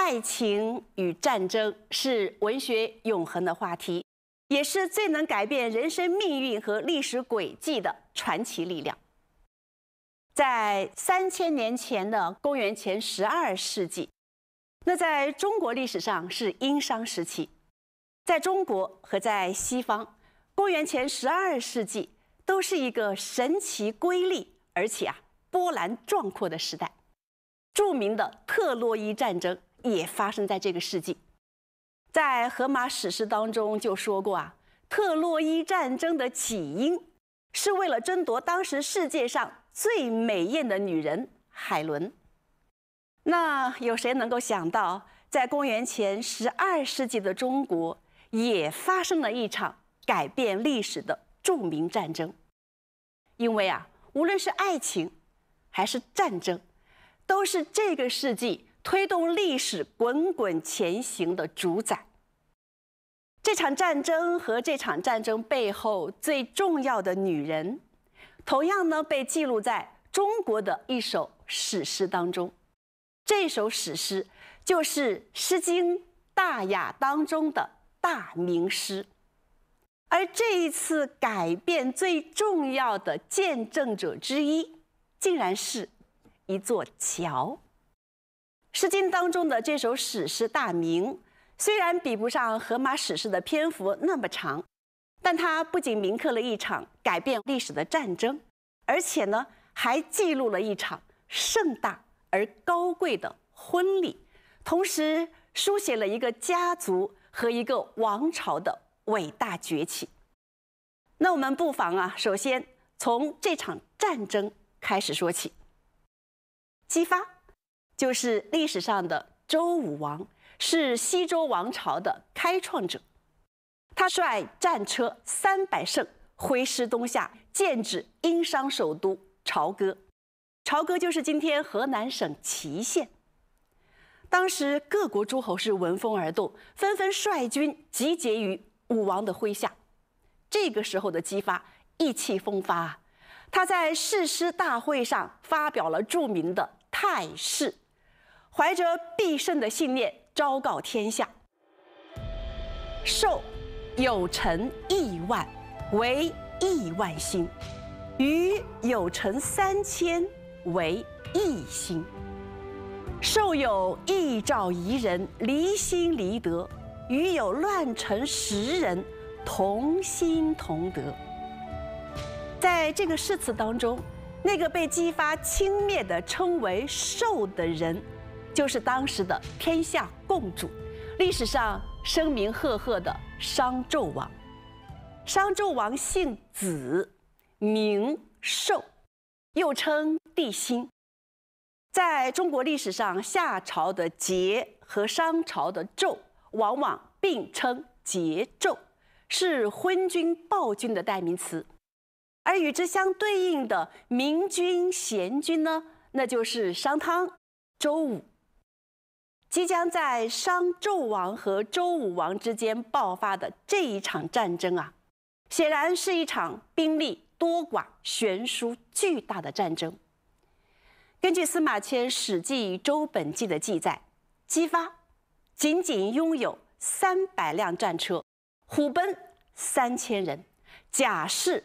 爱情与战争是文学永恒的话题，也是最能改变人生命运和历史轨迹的传奇力量。在3000年前的公元前12世纪，那在中国历史上是殷商时期。在中国和在西方，公元前12世纪都是一个神奇瑰丽而且波澜壮阔的时代。著名的特洛伊战争也发生在这个世纪。在荷马史诗当中就说过特洛伊战争的起因是为了争夺当时世界上最美艳的女人海伦。那有谁能够想到，在公元前12世纪的中国也发生了一场改变历史的著名战争？因为无论是爱情还是战争，都是这个世纪推动历史滚滚前行的主宰。这场战争和这场战争背后最重要的女人，同样呢被记录在中国的一首史诗当中。这首史诗就是《诗经·大雅》当中的大明诗。而这一次改变最重要的见证者之一，竟然是一座桥。《诗经》当中的这首史诗《大明》，虽然比不上荷马史诗的篇幅那么长，但它不仅铭刻了一场改变历史的战争，而且呢，还记录了一场盛大而高贵的婚礼，同时书写了一个家族和一个王朝的伟大崛起。那我们不妨首先从这场战争开始说起。姬发就是历史上的周武王，是西周王朝的开创者。他率战车300乘挥师东下，剑指殷商首都朝歌。朝歌就是今天河南省淇县。当时各国诸侯是闻风而动，纷纷率军集结于武王的麾下。这个时候的姬发意气风发，他在誓师大会上发表了著名的太誓，怀着必胜的信念昭告天下：授有臣1万，为1万心；余有臣3000，为1心。授有异兆1人，离心离德；余有乱臣10人，同心同德。在这个誓词当中，那个被姬发轻蔑地称为授的人，就是当时的天下共主，历史上声名赫赫的商纣王。商纣王姓子，名授，又称帝辛。在中国历史上，夏朝的桀和商朝的纣往往并称桀纣，是昏君暴君的代名词。而与之相对应的明君贤君呢，那就是商汤、周武。即将在商纣王和周武王之间爆发的这一场战争显然是一场兵力多寡悬殊巨大的战争。根据司马迁《史记·周本纪》的记载，姬发仅仅拥有300辆战车，虎贲3000人，甲士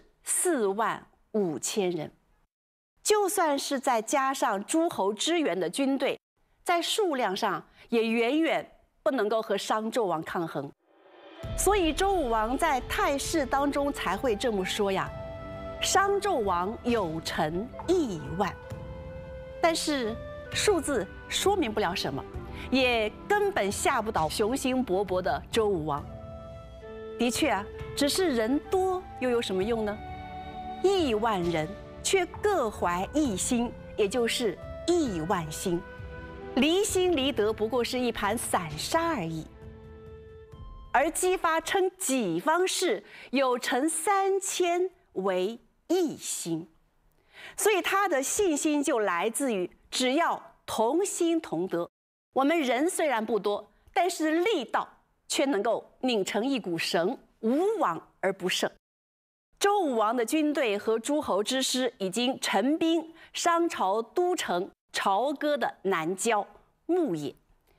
45000人。就算是再加上诸侯支援的军队，在数量上也远远不能够和商纣王抗衡。所以周武王在太誓当中才会这么说商纣王有臣1万。但是数字说明不了什么，也根本吓不倒雄心勃勃的周武王。的确只是人多又有什么用呢？1万人却各怀1心，也就是1万心。离心离德不过是一盘散沙而已。而姬发称己方士，有臣3000，为1心。所以他的信心就来自于只要同心同德。我们人虽然不多，但是力道却能够拧成一股绳，无往而不胜。周武王的军队和诸侯之师已经陈兵商朝都城朝歌的南郊牧野。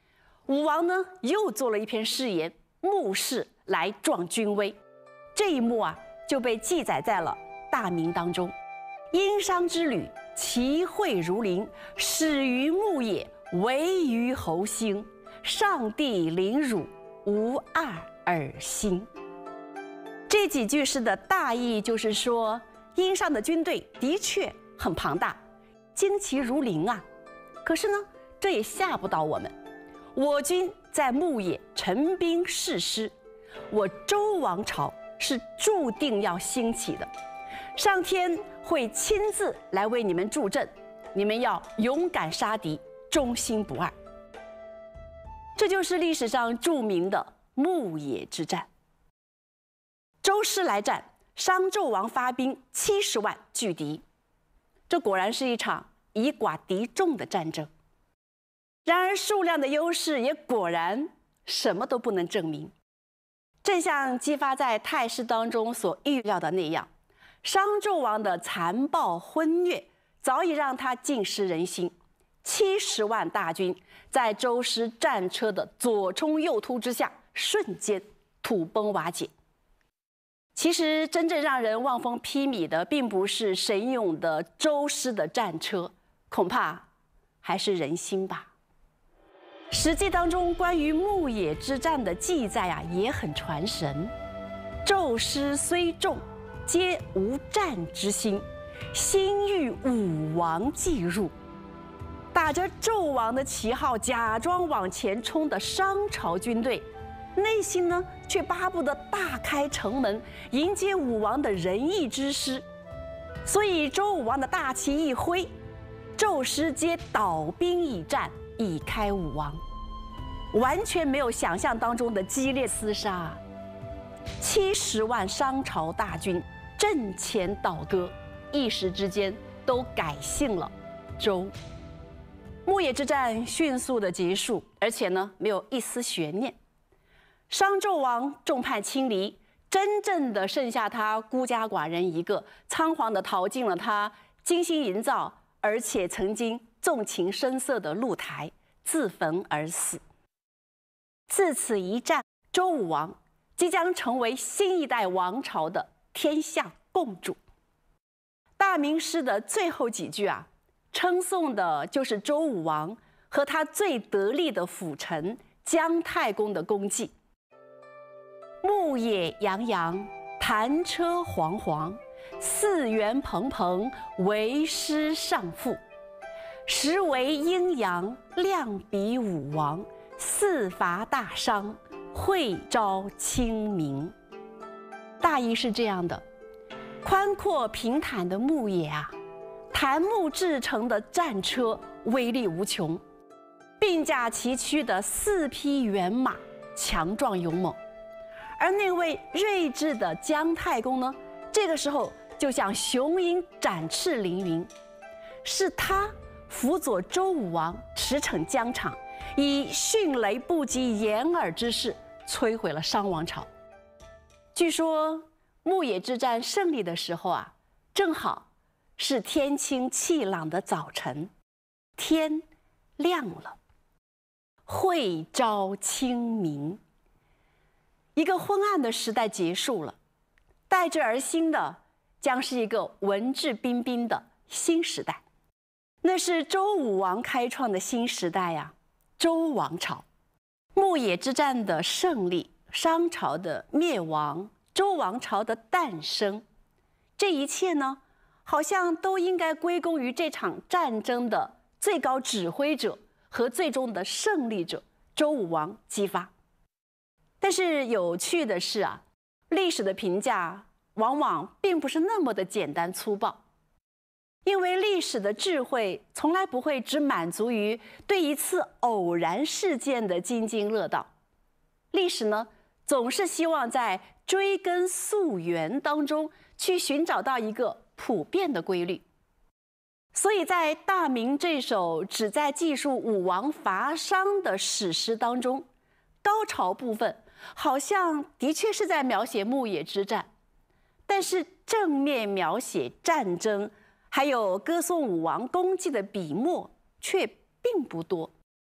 武王呢又做了一篇誓言，目视来壮军威。这一幕啊就被记载在了《大明》当中。殷商之旅，其会如林，始于牧野，为于侯兴。上帝临汝，无二尔心。这几句诗的大意就是说，殷商的军队的确很庞大，旌旗如林啊。可是呢，这也吓不倒我们。我军在牧野陈兵誓师，我周王朝是注定要兴起的，上天会亲自来为你们助阵，你们要勇敢杀敌，忠心不二。这就是历史上著名的牧野之战。周师来战，商纣王发兵70万拒敌，这果然是一场以寡敌众的战争。然而数量的优势也果然什么都不能证明。正像姬发在太师当中所预料的那样，商纣王的残暴昏虐早已让他尽失人心。70万大军在周师战车的左冲右突之下，瞬间土崩瓦解。其实真正让人望风披靡的，并不是神勇的周师的战车，恐怕还是人心吧。史记当中关于牧野之战的记载啊，也很传神。纣师虽众，皆无战之心，心欲武王继入。打着纣王的旗号，假装往前冲的商朝军队，内心呢却巴不得大开城门，迎接武王的仁义之师。所以周武王的大旗一挥，纣师皆倒兵以战，以开武王。完全没有想象当中的激烈厮杀。70万商朝大军阵前倒戈，一时之间都改姓了周。牧野之战迅速的结束，而且呢没有一丝悬念。商纣王众叛亲离，真正的剩下他孤家寡人一个，仓皇的逃进了他精心营造而且曾经纵情声色的露台，自焚而死。自此一战，周武王即将成为新一代王朝的天下共主。大明诗的最后几句啊，称颂的就是周武王和他最得力的辅臣姜太公的功绩。牧野洋洋，弹车煌煌，四原蓬蓬，为师上父。实为阴阳，量比武王。四伐大商，会昭清明。大意是这样的：宽阔平坦的牧野啊，檀木制成的战车威力无穷，并驾齐驱的4匹原马强壮勇猛。而那位睿智的姜太公呢，这个时候就像雄鹰展翅凌云，是他辅佐周武王驰骋疆场，以迅雷不及掩耳之势摧毁了商王朝。据说牧野之战胜利的时候啊，正好是天清气朗的早晨，天亮了，会昭清明。一个昏暗的时代结束了，代之而新的将是一个文质彬彬的新时代。那是周武王开创的新时代呀，周王朝。牧野之战的胜利，商朝的灭亡，周王朝的诞生，这一切呢，好像都应该归功于这场战争的最高指挥者和最终的胜利者周武王姬发。但是有趣的是啊，历史的评价往往并不是那么的简单粗暴。因为历史的智慧从来不会只满足于对一次偶然事件的津津乐道，历史呢，总是希望在追根溯源当中去寻找到一个普遍的规律。所以在《大明》这首旨在记述武王伐商的史诗当中，高潮部分好像的确是在描写牧野之战，但是正面描写战争还有歌颂武王功绩的笔墨却并不多。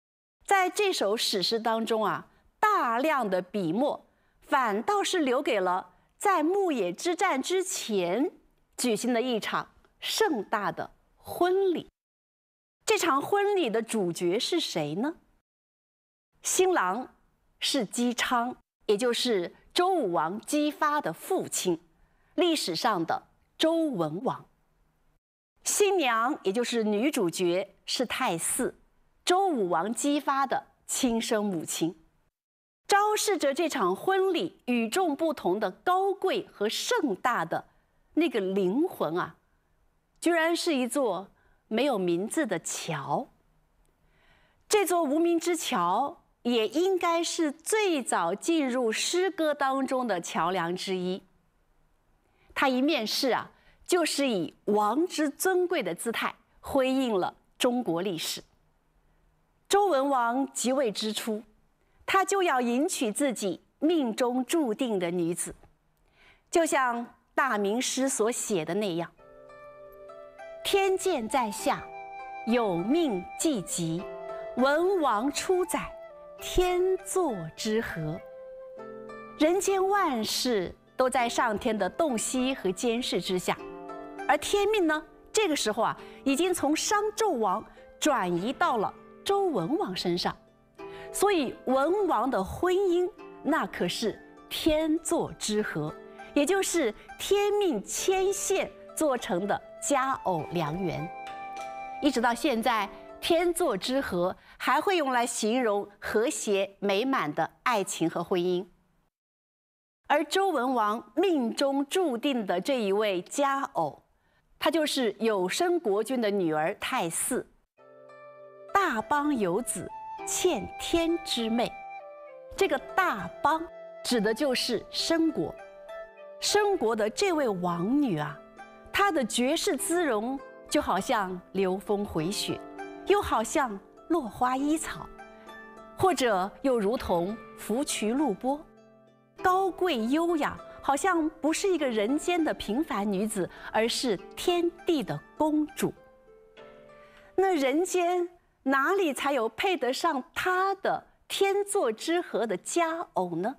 在这首史诗当中啊，大量的笔墨反倒是留给了在牧野之战之前举行的一场盛大的婚礼。这场婚礼的主角是谁呢？新郎是姬昌，也就是周武王姬发的父亲，历史上的周文王。新娘也就是女主角是太姒，周武王姬发的亲生母亲。昭示着这场婚礼与众不同的高贵和盛大的那个灵魂啊，居然是一座没有名字的桥。这座无名之桥也应该是最早进入诗歌当中的桥梁之一。它一面世啊，就是以王之尊贵的姿态辉映了中国历史。周文王即位之初，他就要迎娶自己命中注定的女子，就像大明诗所写的那样：天剑在下，有命既及，文王出宰，天作之合。人间万事都在上天的洞悉和监视之下，而天命呢，这个时候啊，已经从商纣王转移到了周文王身上。所以文王的婚姻那可是天作之合，也就是天命牵线做成的佳偶良缘。一直到现在，天作之合还会用来形容和谐美满的爱情和婚姻。而周文王命中注定的这一位佳偶，她就是有生国君的女儿太姒。大邦有子，欠天之妹。这个大邦指的就是申国。申国的这位王女啊，她的绝世姿容就好像流风回雪，又好像落花依草，或者又如同芙蕖露波，高贵优雅，好像不是一个人间的平凡女子，而是天地的公主。那人间哪里才有配得上她的天作之合的佳偶呢？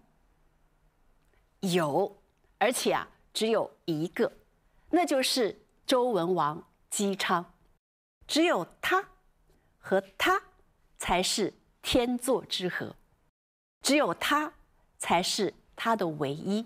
有，而且啊，只有一个，那就是周文王姬昌。只有他和他才是天作之合，只有他才是他的唯一。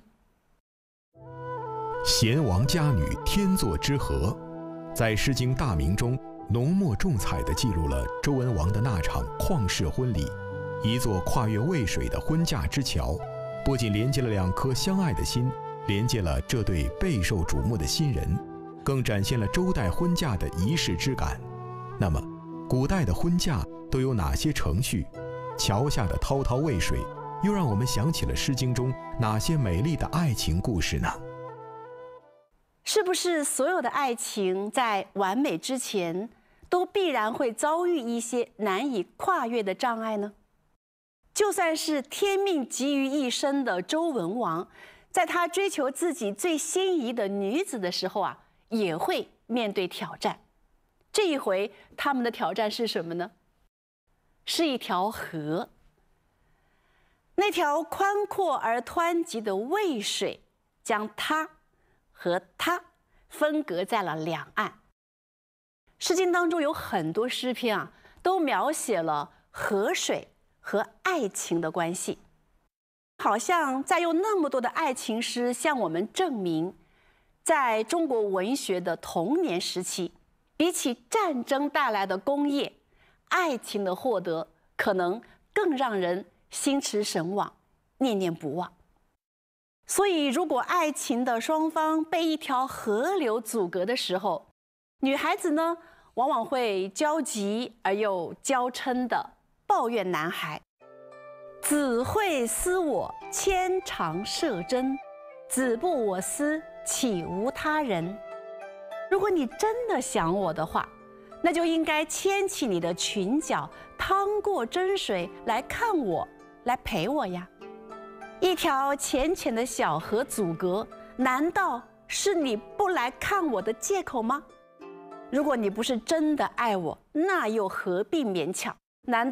贤王佳女天作之合，在《诗经·大明》中浓墨重彩地记录了周文王的那场旷世婚礼。一座跨越渭水的婚嫁之桥，不仅连接了两颗相爱的心，连接了这对备受瞩目的新人，更展现了周代婚嫁的仪式之感。那么，古代的婚嫁都有哪些程序？桥下的滔滔渭水，又让我们想起了《诗经》中哪些美丽的爱情故事呢？ 是不是所有的爱情在完美之前，都必然会遭遇一些难以跨越的障碍呢？就算是天命集于一身的周文王，在他追求自己最心仪的女子的时候啊，也会面对挑战。这一回，他们的挑战是什么呢？是一条河。那条宽阔而湍急的渭水，将他和他分隔在了两岸。诗经当中有很多诗篇啊，都描写了河水和爱情的关系，好像在用那么多的爱情诗向我们证明，在中国文学的童年时期，比起战争带来的功业，爱情的获得可能更让人心驰神往，念念不忘。所以，如果爱情的双方被一条河流阻隔的时候，女孩子呢，往往会焦急而又娇嗔的抱怨男孩：“子会思我，牵肠射针；子不我思，岂无他人？”如果你真的想我的话，那就应该牵起你的裙角，趟过真水来看我，来陪我呀。一条浅浅的小河阻隔，难道是你不来看我的借口吗？如果你不是真的爱我，那又何必勉强？难道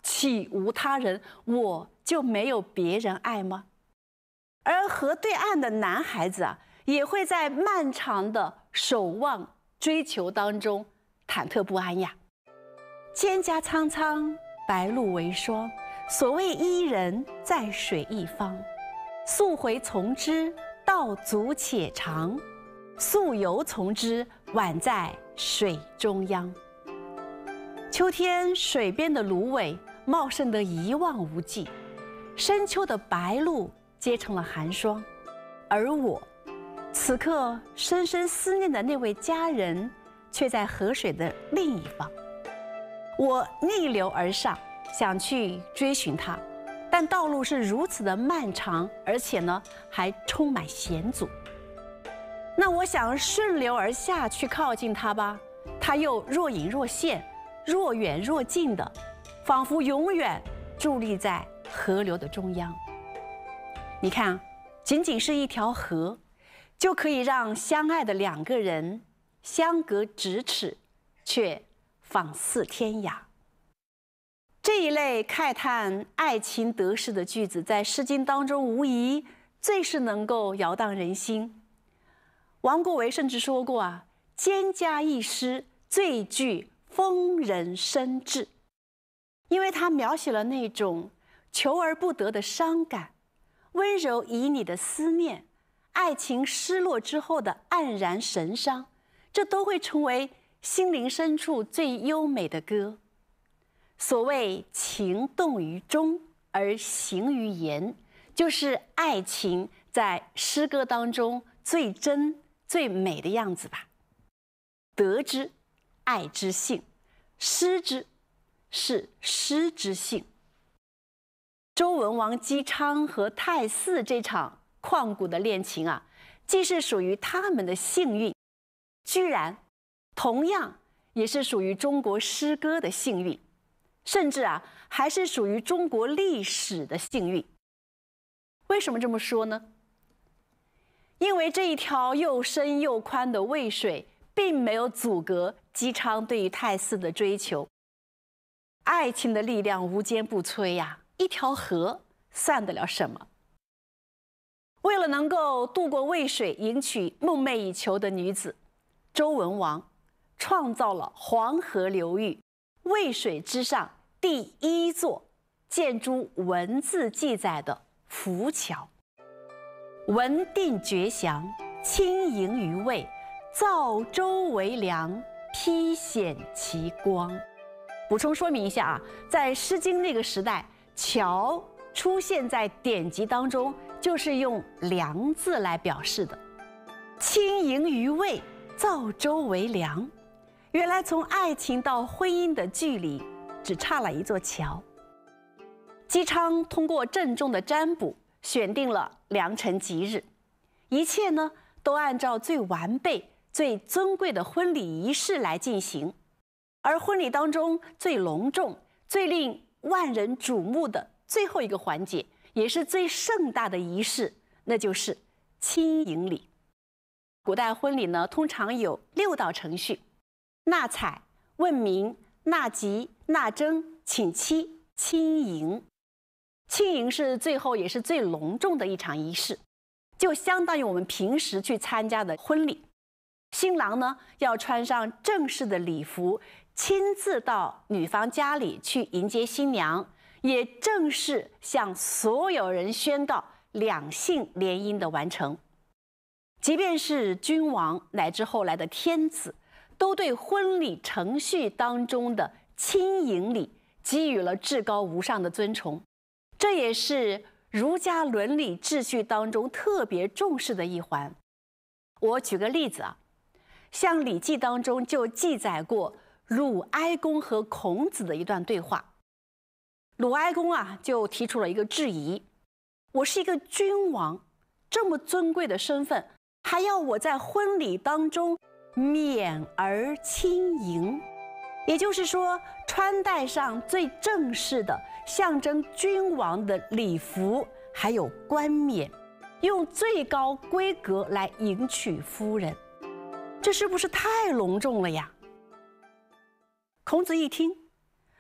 岂无他人？我就没有别人爱吗？而河对岸的男孩子啊，也会在漫长的守望追求当中忐忑不安呀。蒹葭苍苍，白露为霜。所谓伊人，在水一方。溯洄从之，道阻且长；溯游从之，宛在水中央。秋天水边的芦苇茂盛得一望无际，深秋的白露结成了寒霜，而我此刻深深思念的那位佳人，却在河水的另一方。我逆流而上，想去追寻她，但道路是如此的漫长，而且呢还充满险阻。那我想顺流而下去靠近她吧，她又若隐若现，若远若近的，仿佛永远伫立在河流的中央。你看，仅仅是一条河，就可以让相爱的两个人相隔咫尺，却仿似天涯。这一类慨叹爱情得失的句子，在《诗经》当中无疑最是能够摇荡人心。王国维甚至说过啊，蒹葭一诗最具风人深志，因为他描写了那种求而不得的伤感，温柔旖旎的思念，爱情失落之后的黯然神伤，这都会成为心灵深处最优美的歌。所谓情动于中而行于言，就是爱情在诗歌当中最真最美的样子吧。得之，爱之性；失之，是失之性。周文王姬昌和太姒这场旷古的恋情啊，既是属于他们的幸运，居然同样也是属于中国诗歌的幸运，甚至啊还是属于中国历史的幸运。为什么这么说呢？因为这一条又深又宽的渭水并没有阻隔姬昌对于太姒的追求。爱情的力量无坚不摧呀，一条河算得了什么？为了能够渡过渭水，迎娶梦寐以求的女子，周文王创造了黄河流域渭水之上第一座建诸文字记载的浮桥。文定绝祥，轻盈于渭，造舟为梁，披显其光。补充说明一下啊，在《诗经》那个时代，桥出现在典籍当中，就是用“梁”字来表示的。轻盈于渭，造舟为梁，原来从爱情到婚姻的距离，只差了一座桥。姬昌通过郑重的占卜，选定了良辰吉日，一切呢都按照最完备、最尊贵的婚礼仪式来进行。而婚礼当中最隆重、最令万人瞩目的最后一个环节，也是最盛大的仪式，那就是亲迎礼。古代婚礼呢，通常有6道程序：纳采、问名、纳吉、纳征、请期、亲迎。亲迎是最后也是最隆重的一场仪式，就相当于我们平时去参加的婚礼。新郎呢要穿上正式的礼服，亲自到女方家里去迎接新娘，也正式向所有人宣告两性联姻的完成。即便是君王乃至后来的天子，都对婚礼程序当中的亲迎礼给予了至高无上的尊崇，这也是儒家伦理秩序当中特别重视的一环。我举个例子啊，像《礼记》当中就记载过鲁哀公和孔子的一段对话。鲁哀公啊就提出了一个质疑：我是一个君王，这么尊贵的身份，还要我在婚礼当中冕而亲迎，也就是说，穿戴上最正式的象征君王的礼服，还有冠冕，用最高规格来迎娶夫人，这是不是太隆重了呀？孔子一听，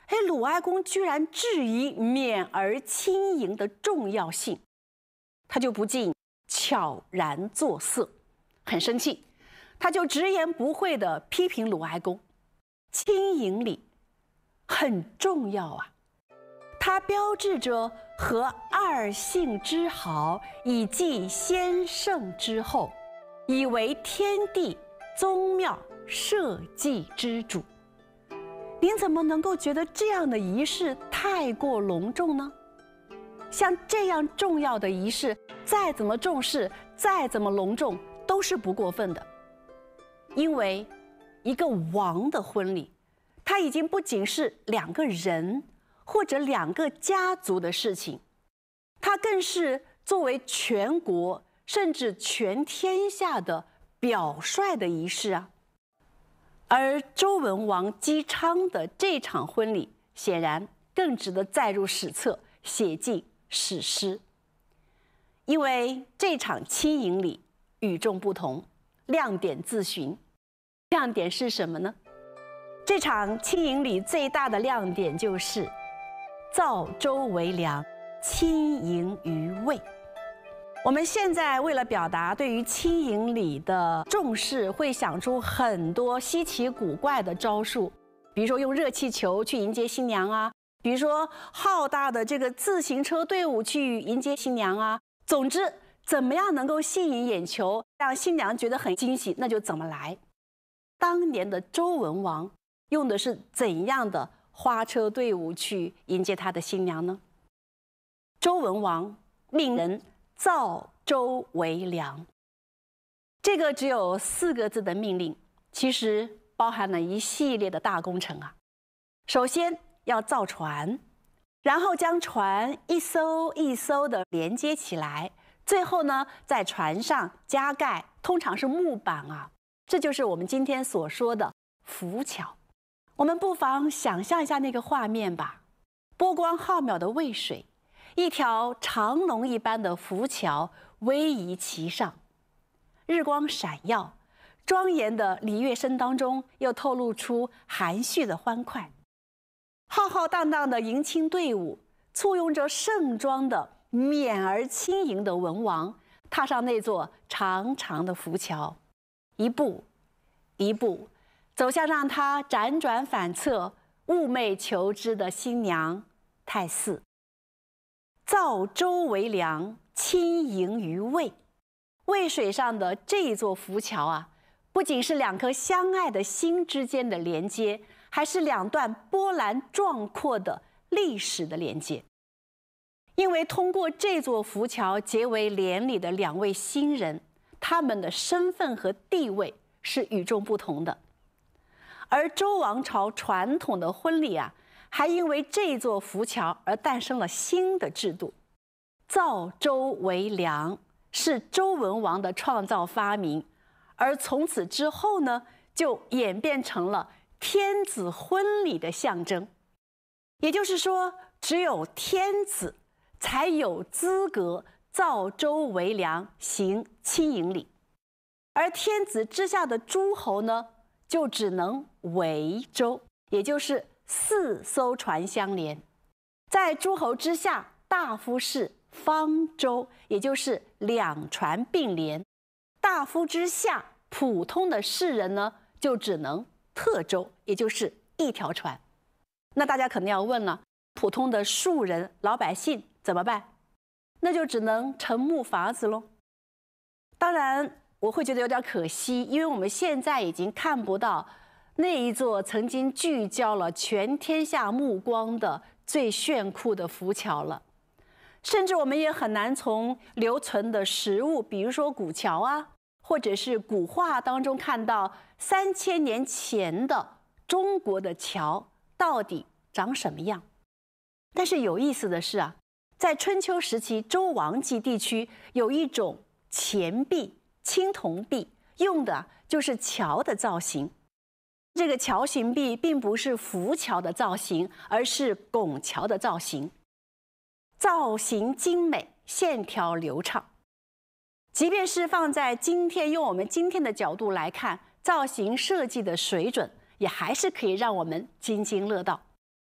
鲁哀公居然质疑勉而亲迎的重要性，他就不禁悄然作色，很生气，他就直言不讳地批评鲁哀公，亲迎礼很重要啊，它标志着和二姓之好，以继先圣之后，以为天地宗庙社稷之主。您怎么能够觉得这样的仪式太过隆重呢？像这样重要的仪式，再怎么重视，再怎么隆重，都是不过分的。因为一个王的婚礼，它已经不仅是两个人或者两个家族的事情，它更是作为全国甚至全天下的表率的仪式啊。而周文王姬昌的这场婚礼，显然更值得载入史册，写进史诗。因为这场亲迎礼与众不同，亮点自寻。亮点是什么呢？这场亲迎礼最大的亮点就是造周为梁，亲迎于魏。我们现在为了表达对于亲迎礼的重视，会想出很多稀奇古怪的招数，比如说用热气球去迎接新娘啊，比如说浩大的这个自行车队伍去迎接新娘啊。总之，怎么样能够吸引眼球，让新娘觉得很惊喜，那就怎么来。当年的周文王用的是怎样的花车队伍去迎接他的新娘呢？周文王命人造周为梁，这个只有4个字的命令，其实包含了一系列的大工程啊。首先要造船，然后将船一艘一艘的连接起来，最后呢，在船上加盖，通常是木板啊，这就是我们今天所说的浮桥。我们不妨想象一下那个画面吧，波光浩渺的渭水，一条长龙一般的浮桥逶迤其上，日光闪耀，庄严的礼乐声当中又透露出含蓄的欢快。浩浩荡荡的迎亲队伍，簇拥着盛装的勉而亲迎的文王，踏上那座长长的浮桥，一步一步走向让他辗转反侧、寤寐求之的新娘太姒。造周为梁，亲迎于渭。渭水上的这一座浮桥啊，不仅是2颗相爱的心之间的连接，还是2段波澜壮阔的历史的连接。因为通过这座浮桥结为连理的2位新人，他们的身份和地位是与众不同的。而周王朝传统的婚礼啊，还因为这座浮桥而诞生了新的制度。造周为梁是周文王的创造发明，而从此之后呢，就演变成了天子婚礼的象征。也就是说，只有天子才有资格造周为梁，行亲迎礼，而天子之下的诸侯呢，就只能围周，也就是4艘船相连。在诸侯之下，大夫是方舟，也就是2船并联；大夫之下，普通的士人呢，就只能特舟，也就是1条船。那大家可能要问了，普通的庶人、老百姓怎么办？那就只能乘木筏子喽。当然，我会觉得有点可惜，因为我们现在已经看不到那一座曾经聚焦了全天下目光的最炫酷的浮桥了。甚至我们也很难从留存的实物，比如说古桥啊，或者是古画当中看到3000年前的中国的桥到底长什么样。但是有意思的是啊，在春秋时期周王纪地区有一种钱币、青铜币，用的就是桥的造型。这个桥形币并不是浮桥的造型，而是拱桥的造型。造型精美，线条流畅。即便是放在今天，用我们今天的角度来看，造型设计的水准也还是可以让我们津津乐道。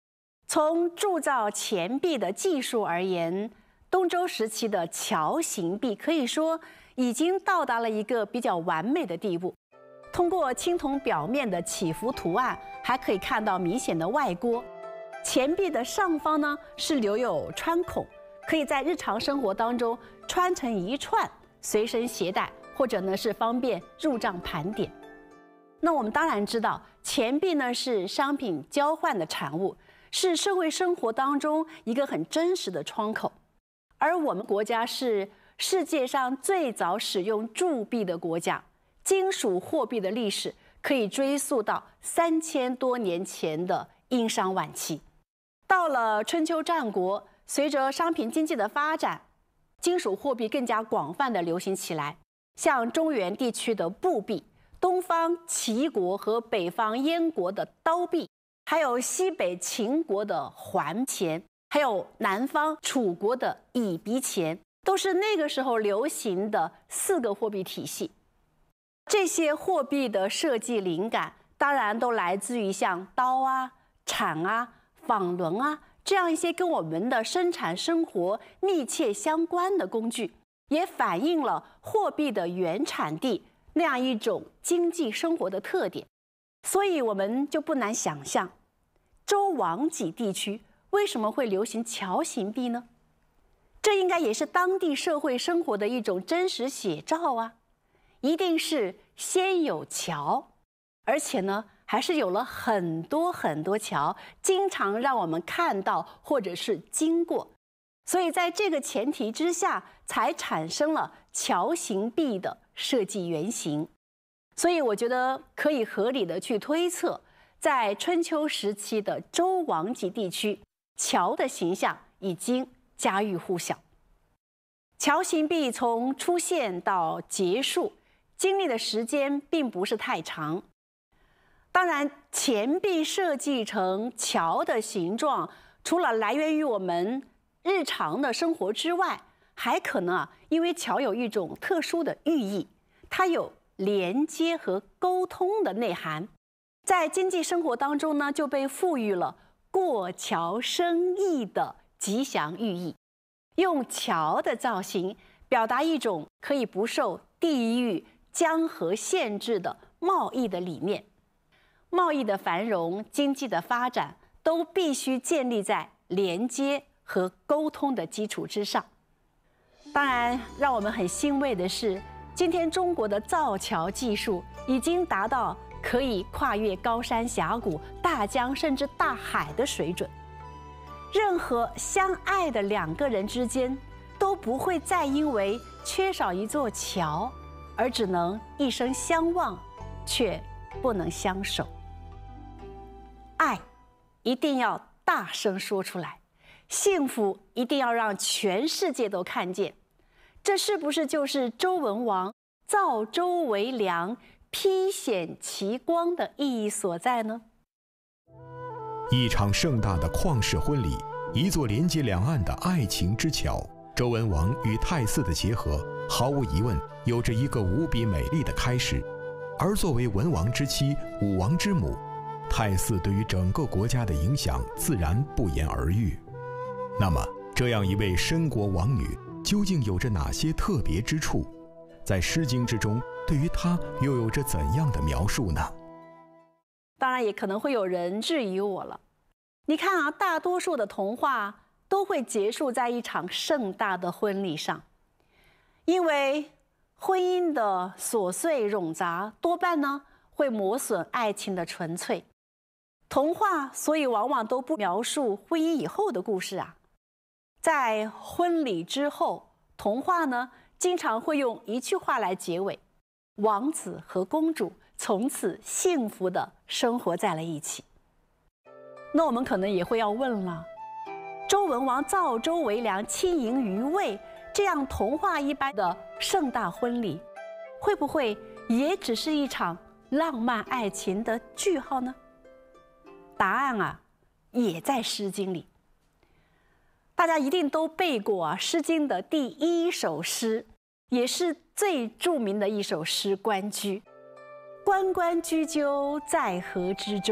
从铸造钱币的技术而言，东周时期的桥形币可以说已经到达了一个比较完美的地步。通过青铜表面的起伏图案，还可以看到明显的外郭。钱币的上方呢是留有穿孔，可以在日常生活当中穿成一串，随身携带，或者呢是方便入账盘点。那我们当然知道，钱币呢是商品交换的产物，是社会生活当中一个很真实的窗口。而我们国家是世界上最早使用铸币的国家，金属货币的历史可以追溯到3000多年前的殷商晚期。到了春秋战国，随着商品经济的发展，金属货币更加广泛的流行起来，像中原地区的布币，东方齐国和北方燕国的刀币，还有西北秦国的环钱，还有南方楚国的乙鼻钱，都是那个时候流行的4个货币体系。这些货币的设计灵感，当然都来自于像刀啊、铲啊、纺轮啊这样一些跟我们的生产生活密切相关的工具，也反映了货币的原产地那样一种经济生活的特点。所以我们就不难想象，周王畿地区为什么会流行桥形币呢？这应该也是当地社会生活的一种真实写照啊！一定是先有桥，而且呢，还是有了很多桥，经常让我们看到或者是经过。所以在这个前提之下，才产生了桥形币的设计原型。所以我觉得可以合理的去推测，在春秋时期的周王畿地区，桥的形象已经家喻户晓。桥形币从出现到结束，经历的时间并不是太长。当然，钱币设计成桥的形状，除了来源于我们日常的生活之外，还可能因为桥有一种特殊的寓意，它有连接和沟通的内涵，在经济生活当中呢，就被赋予了过桥生意的吉祥寓意。用桥的造型表达一种可以不受地域、江河限制的贸易的理念。贸易的繁荣、经济的发展，都必须建立在连接和沟通的基础之上。当然，让我们很欣慰的是，今天中国的造桥技术已经达到可以跨越高山峡谷、大江甚至大海的水准。任何相爱的2个人之间，都不会再因为缺少一座桥，而只能一生相望，却不能相守。爱一定要大声说出来，幸福一定要让全世界都看见。这是不是就是周文王造周为梁、披显其光的意义所在呢？ 一场盛大的旷世婚礼，一座连接两岸的爱情之桥。周文王与太姒的结合，毫无疑问有着一个无比美丽的开始。而作为文王之妻、武王之母，太姒对于整个国家的影响自然不言而喻。那么，这样一位申国王女究竟有着哪些特别之处？在《诗经》之中，对于她又有着怎样的描述呢？ 当然，也可能会有人质疑我了。你看大多数的童话都会结束在一场盛大的婚礼上，因为婚姻的琐碎冗杂多半呢会磨损爱情的纯粹。童话所以往往都不描述婚姻以后的故事啊。在婚礼之后，童话呢经常会用一句话来结尾：王子和公主从此幸福地生活在了一起。那我们可能也会要问了，周文王造周为梁、亲迎于魏，这样童话一般的盛大婚礼，会不会也只是一场浪漫爱情的句号呢？答案也在《诗经》里。大家一定都背过《诗经》的第1首诗，也是最著名的一首诗《关雎》。关关雎鸠，在河之洲。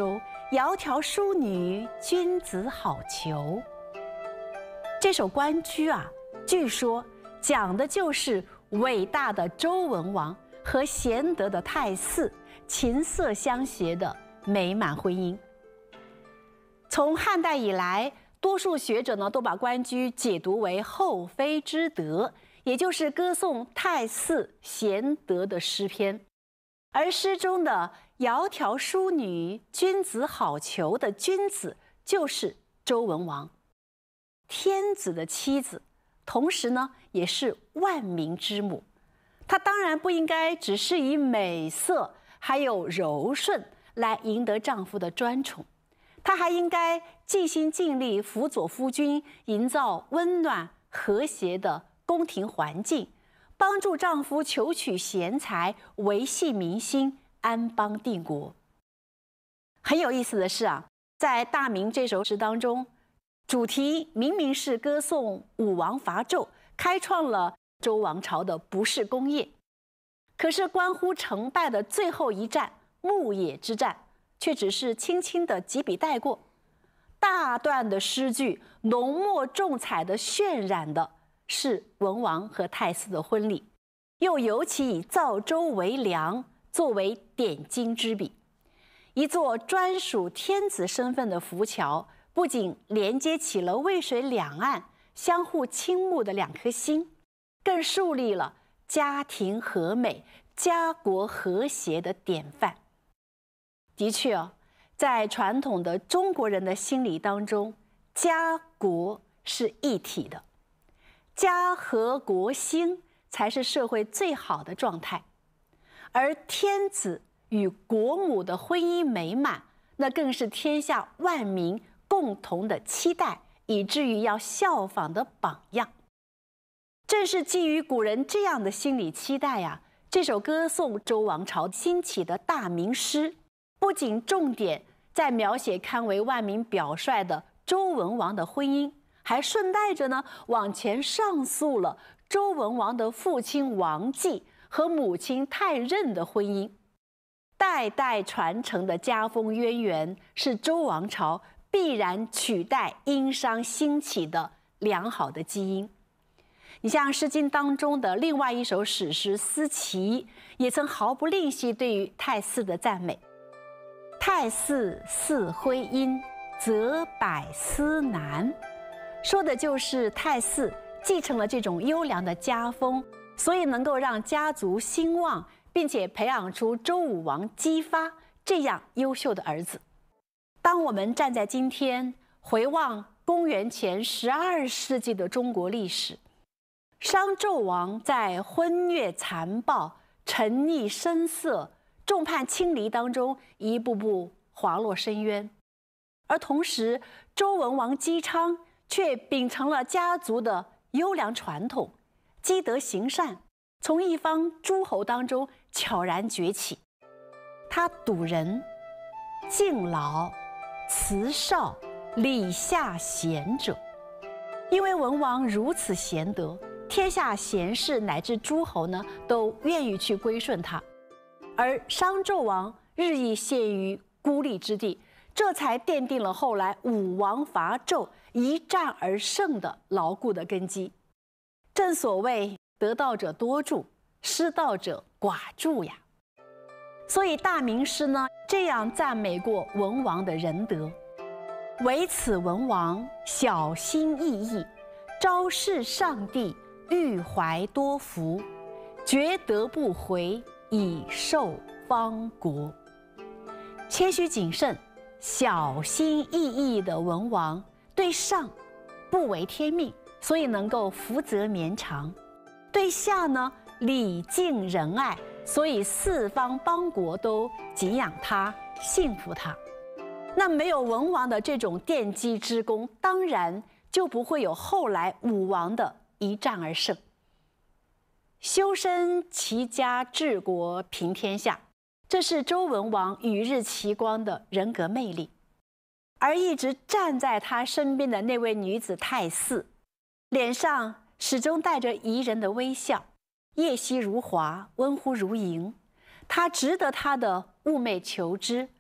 窈窕淑女，君子好逑。这首关雎啊，据说讲的就是伟大的周文王和贤德的太姒琴瑟相携的美满婚姻。从汉代以来，多数学者呢都把关雎解读为后妃之德，也就是歌颂太姒贤德的诗篇。而诗中的窈窕淑女，君子好逑的君子就是周文王，天子的妻子，同时呢也是万民之母。她当然不应该只是以美色还有柔顺来赢得丈夫的专宠，她还应该尽心尽力辅佐夫君，营造温暖和谐的宫廷环境，帮助丈夫求取贤才，维系民心，安邦定国。很有意思的是啊，在《大明》这首诗当中，主题明明是歌颂武王伐纣，开创了周王朝的不世功业，可是关乎成败的最后一战牧野之战，却只是轻轻的几笔带过。大段的诗句，浓墨重彩的渲染的是文王和太姒的婚礼，又尤其以造舟为梁作为点睛之笔。一座专属天子身份的浮桥，不仅连接起了渭水两岸相互倾慕的两颗心，更树立了家庭和美、家国和谐的典范。的确哦，在传统的中国人的心理当中，家国是一体的，家和国兴才是社会最好的状态。而天子与国母的婚姻美满，那更是天下万民共同的期待，以至于要效仿的榜样。正是基于古人这样的心理期待呀，这首歌颂周王朝兴起的大明诗，不仅重点在描写堪为万民表率的周文王的婚姻，还顺带着呢往前上溯了周文王的父亲王继和母亲太任的婚姻。代代传承的家风渊源，是周王朝必然取代殷商兴起的良好的基因。你像《诗经》当中的另外一首史诗《思齐》，也曾毫不吝惜对于太姒的赞美。太姒似徽因，则百思难，说的就是太姒继承了这种优良的家风，所以能够让家族兴旺，并且培养出周武王姬发这样优秀的儿子。当我们站在今天回望公元前12世纪的中国历史，商纣王在昏虐残暴、沉溺声色、众叛亲离当中一步步滑落深渊，而同时周文王姬昌却秉承了家族的优良传统，积德行善，从一方诸侯当中悄然崛起。他笃仁、敬老、慈少、礼下贤者。因为文王如此贤德，天下贤士乃至诸侯呢，都愿意去归顺他。而商纣王日益陷于孤立之地，这才奠定了后来武王伐纣一战而胜的牢固的根基。正所谓得道者多助，失道者寡助呀。所以大明诗呢这样赞美过文王的仁德：唯此文王小心翼翼，昭示上帝，欲怀多福，决德不回，以受方国。谦虚谨慎、小心翼翼的文王，对上不违天命，所以能够福泽绵长；对下呢，礼敬仁爱，所以四方邦国都敬仰他、信服他。那没有文王的这种奠基之功，当然就不会有后来武王的一战而胜。修身齐家治国平天下，这是周文王与日齐光的人格魅力。而一直站在他身边的那位女子太姒，脸上始终带着宜人的微笑，叶兮如华，温乎如银。她值得他的寤寐求之，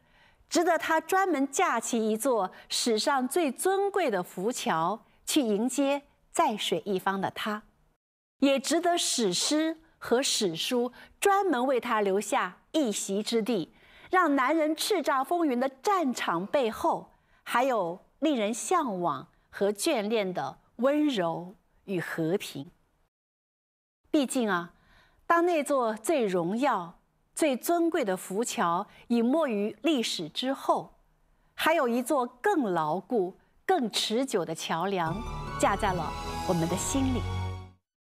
值得他专门架起一座史上最尊贵的浮桥，去迎接在水一方的他，也值得史诗和史书专门为他留下一席之地，让男人叱咤风云的战场背后，还有令人向往和眷恋的温柔与和平。毕竟啊，当那座最荣耀、最尊贵的浮桥已没于历史之后，还有一座更牢固、更持久的桥梁架在了我们的心里。